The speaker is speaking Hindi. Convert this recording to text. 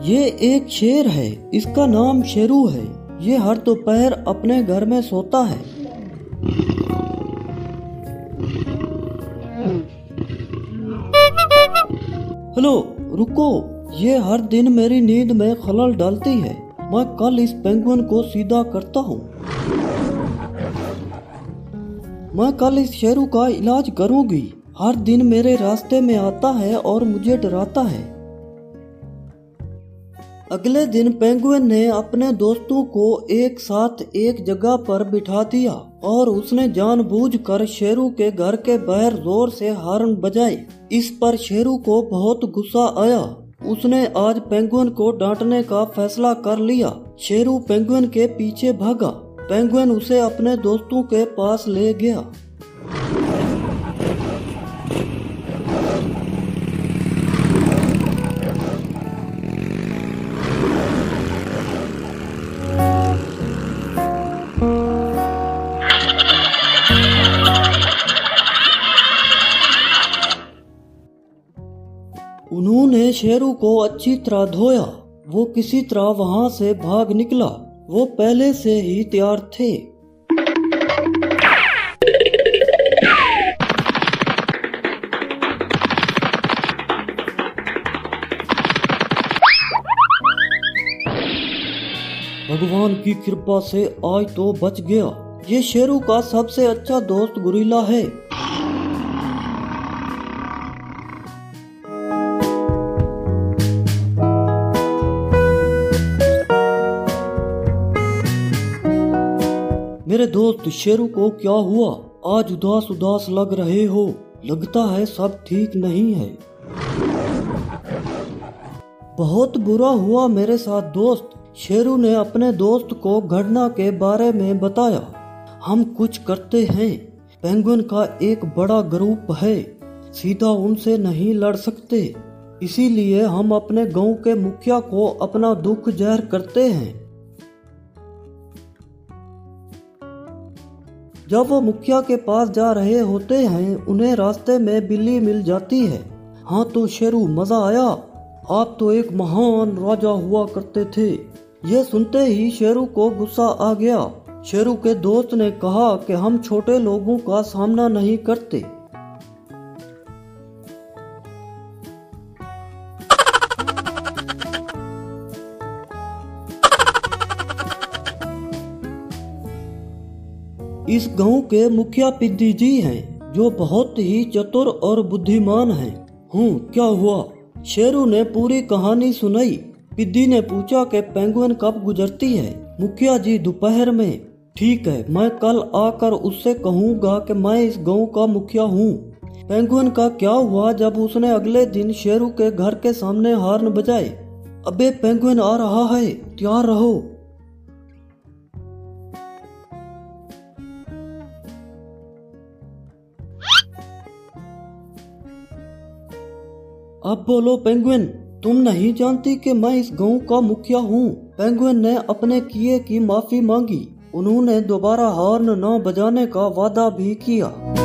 ये एक शेर है, इसका नाम शेरू है। ये हर दोपहर अपने घर में सोता है। हेलो, रुको, ये हर दिन मेरी नींद में खलल डालती है। मैं कल इस पेंगुइन को सीधा करता हूँ। मैं कल इस शेरू का इलाज करूंगी। हर दिन मेरे रास्ते में आता है और मुझे डराता है। अगले दिन पेंगुइन ने अपने दोस्तों को एक साथ एक जगह पर बिठा दिया और उसने जानबूझकर शेरू के घर के बाहर जोर से हॉर्न बजाए। इस पर शेरू को बहुत गुस्सा आया। उसने आज पेंगुइन को डांटने का फैसला कर लिया। शेरू पेंगुइन के पीछे भागा। पेंगुइन उसे अपने दोस्तों के पास ले गया। उन्होंने शेरू को अच्छी तरह धोया। वो किसी तरह वहां से भाग निकला। वो पहले से ही तैयार थे। भगवान की कृपा से आज तो बच गया। ये शेरू का सबसे अच्छा दोस्त गोरिल्ला है। मेरे दोस्त शेरू को क्या हुआ? आज उदास उदास लग रहे हो। लगता है सब ठीक नहीं है। बहुत बुरा हुआ मेरे साथ दोस्त। शेरू ने अपने दोस्त को घटना के बारे में बताया। हम कुछ करते हैं। पेंगुइन का एक बड़ा ग्रुप है, सीधा उनसे नहीं लड़ सकते। इसीलिए हम अपने गांव के मुखिया को अपना दुख जाहिर करते हैं। जब वो मुखिया के पास जा रहे होते हैं, उन्हें रास्ते में बिल्ली मिल जाती है। हाँ तो शेरू, मजा आया। आप तो एक महान राजा हुआ करते थे। यह सुनते ही शेरू को गुस्सा आ गया। शेरू के दोस्त ने कहा कि हम छोटे लोगों का सामना नहीं करते। इस गांव के मुखिया पिद्दी जी हैं, जो बहुत ही चतुर और बुद्धिमान हैं। क्या हुआ? शेरू ने पूरी कहानी सुनाई। पिद्दी ने पूछा कि पेंगुइन कब गुजरती है? मुखिया जी, दोपहर में। ठीक है, मैं कल आकर उससे कहूँगा कि मैं इस गांव का मुखिया हूँ। पेंगुइन का क्या हुआ जब उसने अगले दिन शेरू के घर के सामने हॉर्न बजाए? अबे, पेंगुइन आ रहा है, तैयार रहो। अब बोलो पेंगुइन, तुम नहीं जानती कि मैं इस गांव का मुखिया हूँ। पेंगुइन ने अपने किए की माफी मांगी। उन्होंने दोबारा हॉर्न न बजाने का वादा भी किया।